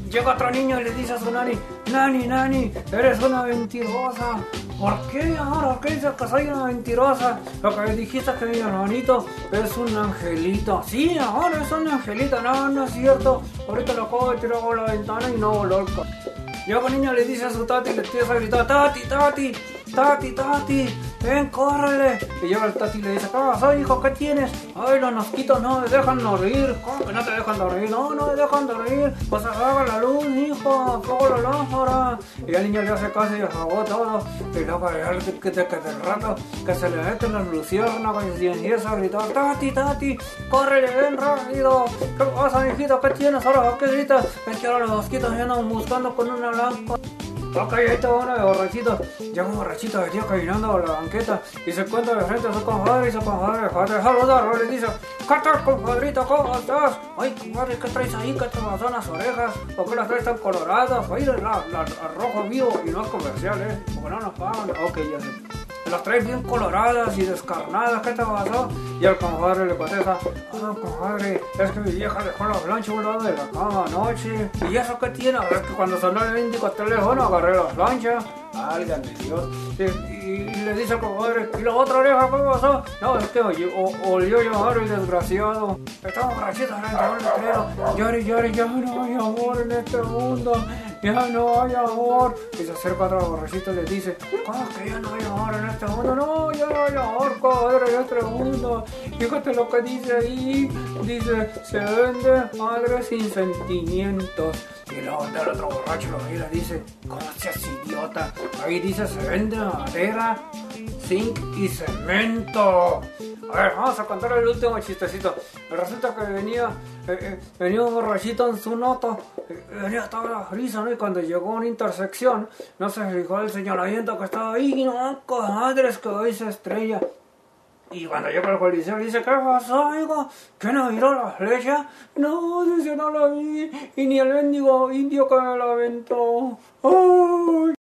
llega otro niño y le dice a su nani, nani, eres una mentirosa. ¿Por qué ahora? ¿Por qué dices que soy una mentirosa? Lo que dijiste que mi hermanito es un angelito. Sí, ahora es un angelito. No es cierto. Ahorita lo acabo de tirar por la ventana y no voló el Llega un niño y le dice a su tati, le empieza a gritar, tati, ven, córrele. Y llega el tati y le dice, ¿qué pasó, hijo? ¿Qué tienes? Ay, los mosquitos no me dejan dormir. ¿Cómo que no te dejan dormir? No me dejan dormir. Pues apaga la luz, hijo, apaga la lámpara. Y el niño le hace caso y apagó todo. Y luego que del rato que se le meten las luciérnagas y empieza a gritar, tati, córrele, ven rápido. ¿Qué pasa, hijito? ¿Qué tienes ahora? ¿Qué gritas? Es que ahora los mosquitos ya andan buscando con una lámpara. Ok, ahí está uno de borrachitos. Llega un borrachito venía caminando a la banqueta y se encuentra de frente a su compadre y su compadre para saludarlo le dice, ¿qué tal, compadrito? ¿Cómo estás? Ay, compadre, ¿qué traes ahí? ¿Qué te pasó en las orejas? ¿Por qué las traes tan coloradas? Oye, la rojo vivo y no es comercial, porque no nos pagan. Ok, ya sé. Las traes bien coloradas y descarnadas, ¿qué te pasó? Y el compadre le contesta, compadre, es que mi vieja dejó la plancha a un lado de la cama anoche. ¿Y eso qué tiene? Es que cuando sonó el índico teléfono agarré la plancha. Válgame Dios. Y le dice al compadre, ¿y la otra oreja qué pasó? No, es que olió llamar el desgraciado. Estamos borrachitos en el letrero. Llore, ya no hay amor en este mundo. Ya no hay amor. Y se acerca otro borrachito y le dice, ¿cómo que ya no hay amor en este mundo? No, ya no hay amor, compadre, en este mundo. Fíjate lo que dice ahí. Dice, se vende madre sin sentimientos. Y luego el otro borracho lo ve y le dice, ¿cómo seas idiota? Ahí dice, se vende madera, zinc y cemento. A ver, vamos a contar el último chistecito. Resulta que venía un borrachito en su moto, venía toda la risa, ¿no? Y cuando llegó a una intersección, no se fijó el señalamiento que estaba ahí, no, comadres, que hoy se estrella. Y cuando llega el policía le dice, ¿qué pasó, amigo? ¿Que no miró la flecha? No, dice, no la vi, y ni el mendigo indio que me la aventó. ¡Ay!